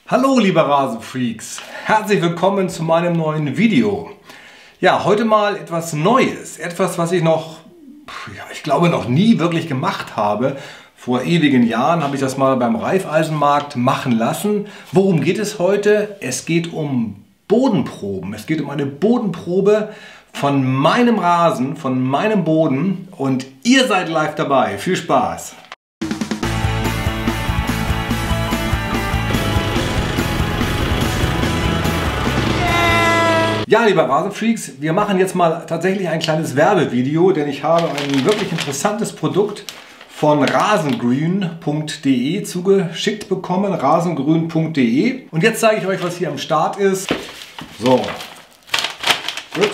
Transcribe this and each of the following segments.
Hallo liebe Rasenfreaks, herzlich willkommen zu meinem neuen Video. Ja, heute mal etwas Neues, etwas was ich ich glaube noch nie wirklich gemacht habe. Vor ewigen Jahren habe ich das mal beim Raiffeisenmarkt machen lassen. Worum geht es heute? Es geht um Bodenproben. Es geht um eine Bodenprobe von meinem Rasen, von meinem Boden und ihr seid live dabei. Viel Spaß! Ja, liebe Rasenfreaks, wir machen jetzt mal tatsächlich ein kleines Werbevideo, denn ich habe ein wirklich interessantes Produkt von rasengrün.de zugeschickt bekommen, rasengrün.de. Und jetzt zeige ich euch, was hier am Start ist. So, gut,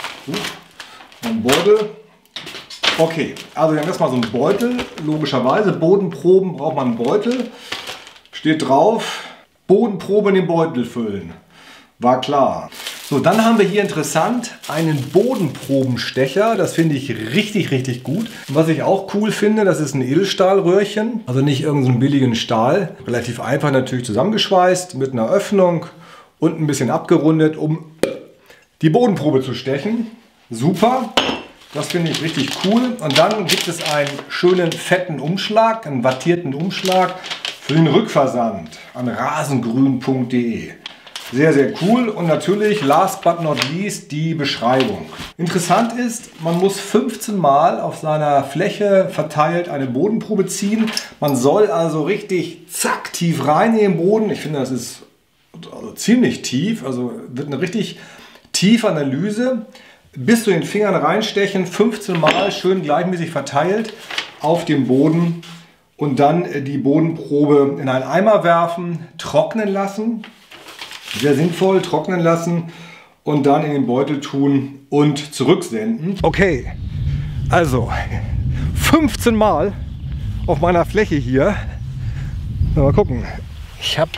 ein Beutel. Okay, also wir haben erstmal so einen Beutel, logischerweise. Bodenproben braucht man einen Beutel. Steht drauf, Bodenprobe in den Beutel füllen. War klar. So, dann haben wir hier interessant einen Bodenprobenstecher. Das finde ich richtig gut. Und was ich auch cool finde, das ist ein Edelstahlröhrchen. Also nicht irgendeinen billigen Stahl. Relativ einfach natürlich zusammengeschweißt mit einer Öffnung und ein bisschen abgerundet, um die Bodenprobe zu stechen. Super. Das finde ich richtig cool. Und dann gibt es einen schönen fetten Umschlag, einen wattierten Umschlag für den Rückversand an rasengrün.de. Sehr cool und natürlich last but not least die Beschreibung. Interessant ist, man muss 15 Mal auf seiner Fläche verteilt eine Bodenprobe ziehen. Man soll also richtig zack tief rein in den Boden. Ich finde, das ist also ziemlich tief, also wird eine richtig tiefe Analyse. Bis zu den Fingern reinstechen, 15 Mal schön gleichmäßig verteilt auf dem Boden und dann die Bodenprobe in einen Eimer werfen, trocknen lassen. Sehr sinnvoll, trocknen lassen und dann in den Beutel tun und zurücksenden. Okay, also 15 Mal auf meiner Fläche hier. Mal gucken. Ich habe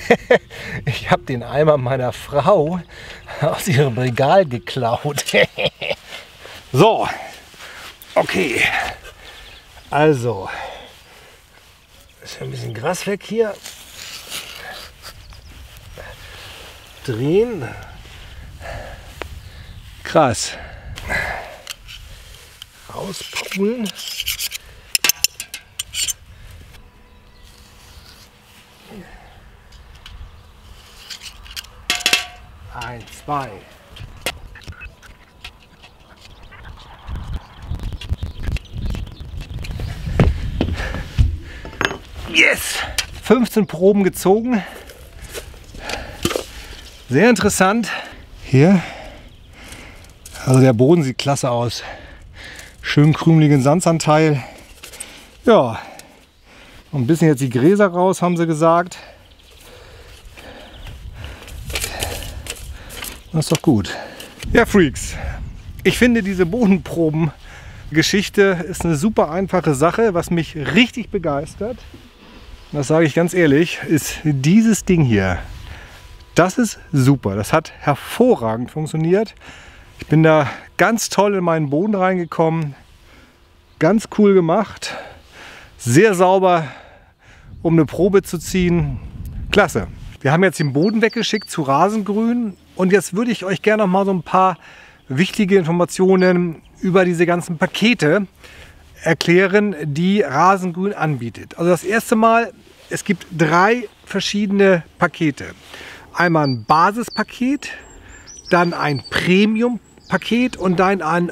den Eimer meiner Frau aus ihrem Regal geklaut. So, okay. Also, ist ein bisschen Gras weg hier. Drehen. Krass. Rauspulen. Eins, zwei. Yes! 15 Proben gezogen. Sehr interessant. Hier, also der Boden sieht klasse aus. Schön krümeligen Sandsanteil. Ja, ein bisschen jetzt die Gräser raus, haben sie gesagt. Das ist doch gut. Ja, Freaks, ich finde diese Bodenproben-Geschichte ist eine super einfache Sache. Was mich richtig begeistert, das sage ich ganz ehrlich, ist dieses Ding hier. Das ist super, das hat hervorragend funktioniert. Ich bin da ganz toll in meinen Boden reingekommen, ganz cool gemacht, sehr sauber, um eine Probe zu ziehen. Klasse. Wir haben jetzt den Boden weggeschickt zu Rasengrün und jetzt würde ich euch gerne noch mal so ein paar wichtige Informationen über diese ganzen Pakete erklären, die Rasengrün anbietet. Also das erste Mal, es gibt 3 verschiedene Pakete. Einmal ein Basispaket, dann ein Premium-Paket und dann ein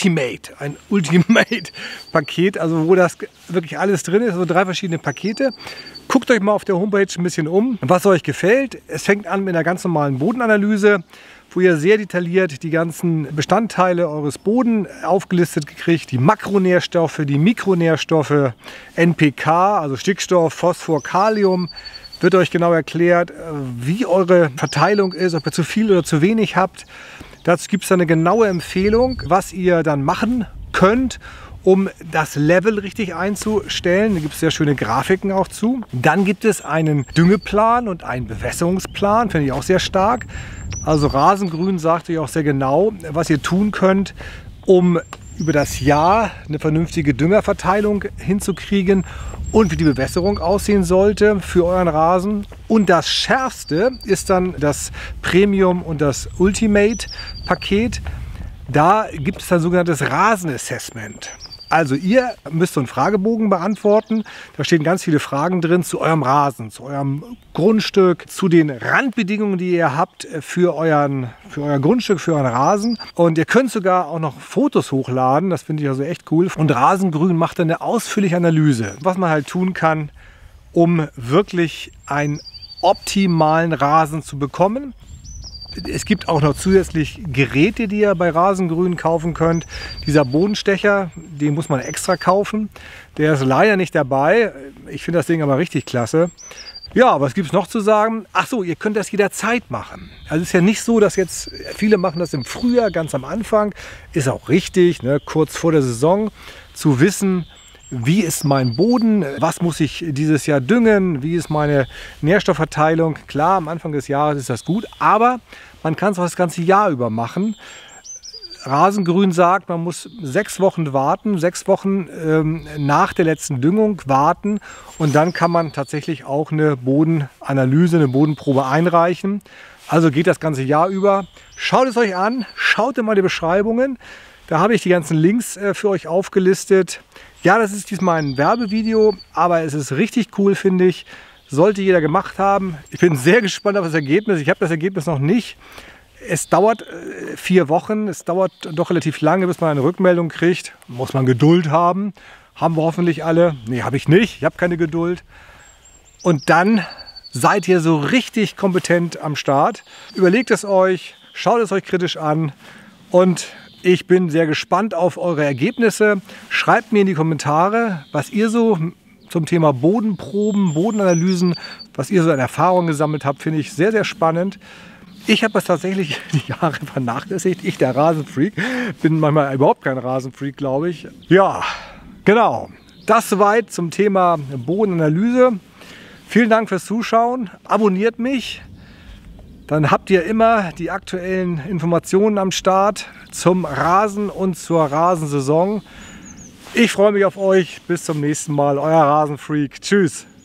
Ultimate-Paket, also wo das wirklich alles drin ist, also 3 verschiedene Pakete. Guckt euch mal auf der Homepage ein bisschen um, was euch gefällt. Es fängt an mit einer ganz normalen Bodenanalyse, wo ihr sehr detailliert die ganzen Bestandteile eures Bodens aufgelistet kriegt, die Makronährstoffe, die Mikronährstoffe, NPK, also Stickstoff, Phosphor, Kalium. Wird euch genau erklärt, wie eure Verteilung ist, ob ihr zu viel oder zu wenig habt. Dazu gibt es eine genaue Empfehlung, was ihr dann machen könnt, um das Level richtig einzustellen. Da gibt es sehr schöne Grafiken auch zu. Dann gibt es einen Düngeplan und einen Bewässerungsplan, finde ich auch sehr stark. Also Rasengrün sagt euch auch sehr genau, was ihr tun könnt, um über das Jahr eine vernünftige Düngerverteilung hinzukriegen und wie die Bewässerung aussehen sollte für euren Rasen. Und das Schärfste ist dann das Premium und das Ultimate Paket. Da gibt es dann sogenanntes Rasenassessment. Also ihr müsst so einen Fragebogen beantworten. Da stehen ganz viele Fragen drin zu eurem Rasen, zu eurem Grundstück, zu den Randbedingungen, die ihr habt für euer Grundstück, für euren Rasen. Und ihr könnt sogar auch noch Fotos hochladen. Das finde ich also echt cool. Und Rasengrün macht dann eine ausführliche Analyse, was man halt tun kann, um wirklich einen optimalen Rasen zu bekommen. Es gibt auch noch zusätzlich Geräte, die ihr bei Rasengrün kaufen könnt. Dieser Bodenstecher, den muss man extra kaufen. Der ist leider nicht dabei. Ich finde das Ding aber richtig klasse. Ja, was gibt es noch zu sagen? Ach so, ihr könnt das jederzeit machen. Also es ist ja nicht so, dass jetzt viele machen das im Frühjahr, ganz am Anfang. Ist auch richtig, ne, kurz vor der Saison zu wissen, wie ist mein Boden, was muss ich dieses Jahr düngen, wie ist meine Nährstoffverteilung. Klar, am Anfang des Jahres ist das gut, aber man kann es auch das ganze Jahr über machen. Rasengrün sagt, man muss 6 Wochen warten, 6 Wochen nach der letzten Düngung warten und dann kann man tatsächlich auch eine Bodenanalyse, eine Bodenprobe einreichen. Also geht das ganze Jahr über. Schaut es euch an, schaut in meine Beschreibungen. Da habe ich die ganzen Links für euch aufgelistet. Ja, das ist diesmal ein Werbevideo, aber es ist richtig cool, finde ich. Sollte jeder gemacht haben. Ich bin sehr gespannt auf das Ergebnis. Ich habe das Ergebnis noch nicht. Es dauert 4 Wochen. Es dauert doch relativ lange, bis man eine Rückmeldung kriegt. Muss man Geduld haben. Haben wir hoffentlich alle. Nee, habe ich nicht. Ich habe keine Geduld. Und dann seid ihr so richtig kompetent am Start. Überlegt es euch, schaut es euch kritisch an und ich bin sehr gespannt auf eure Ergebnisse. Schreibt mir in die Kommentare, was ihr so zum Thema Bodenproben, Bodenanalysen, was ihr so an Erfahrungen gesammelt habt, finde ich sehr, sehr spannend. Ich habe das tatsächlich die Jahre vernachlässigt. Ich, der Rasenfreak, bin manchmal überhaupt kein Rasenfreak, glaube ich. Ja, genau. Das soweit zum Thema Bodenanalyse. Vielen Dank fürs Zuschauen. Abonniert mich. Dann habt ihr immer die aktuellen Informationen am Start zum Rasen und zur Rasensaison. Ich freue mich auf euch. Bis zum nächsten Mal. Euer Rasenfreak. Tschüss.